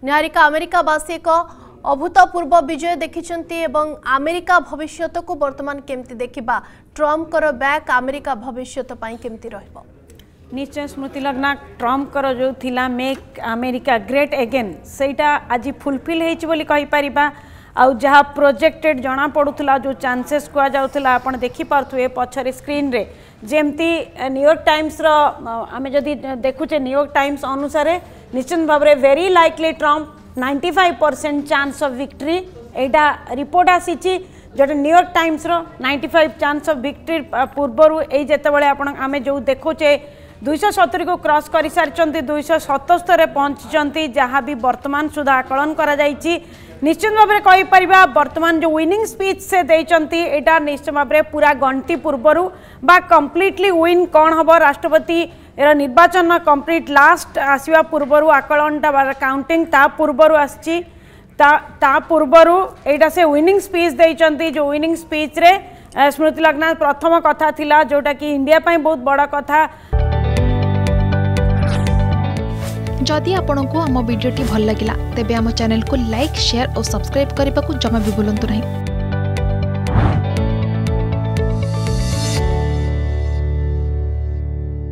निहारिका अमेरिकावासी एक अभूतपूर्व विजय देखिछन्ति एवं अमेरिका भविष्यत को वर्तमान केमती देखिबा ट्रम्प कर बैक अमेरिका भविष्यत पई केमती रहइबो। निश्चय स्मृति लग्ना ट्रम्प कर जो थिला मेक अमेरिका ग्रेट अगेन सेटा आज फुलफिल हेछि बोली कहि परिबा। आ जहाँ प्रोजेक्टेड जना पड़ूला जो चांसेस कह जाऊला आप देखिपे पछरे स्क्रीन रे जेमती न्यूयॉर्क टाइम्स आम जदि देखुचे न्यूयॉर्क टाइम्स अनुसार निश्चित भाव में very likely Trump 95% chance of victory एटा रिपोर्ट आसी जो New York Times 95 chance of victory पूर्वर ये आम जो देखुचे 270 को क्रॉस कर सारी 277 पहुंची जहाँ भी वर्तमान सुधा आकलन करा जाइछि। निश्चित भाव में कहीपर वर्तमान जो विनिंग स्पीच से देइचंती एटा निश्चित भाव में पूरा घंटी पूर्वर बा कंप्लीटली विन कौन हम राष्ट्रपति निर्वाचन कंप्लीट लास्ट आसवा पूर्वर आकलनटा काउंटिंग ता पूर्वर आसी ता पूर्वर एटा से विनिंग स्पीच देइचंती। जो विनिंग स्पीच रे स्मृति लग्ना प्रथम कथा थिला जोटा कि इंडिया पाई बहुत बड़ा कथा। जदि आपंक आम भिडी भल लगा तेब आम चैनल को लाइक शेयर और सब्सक्राइब करने को जमा भी भूलु नहीं।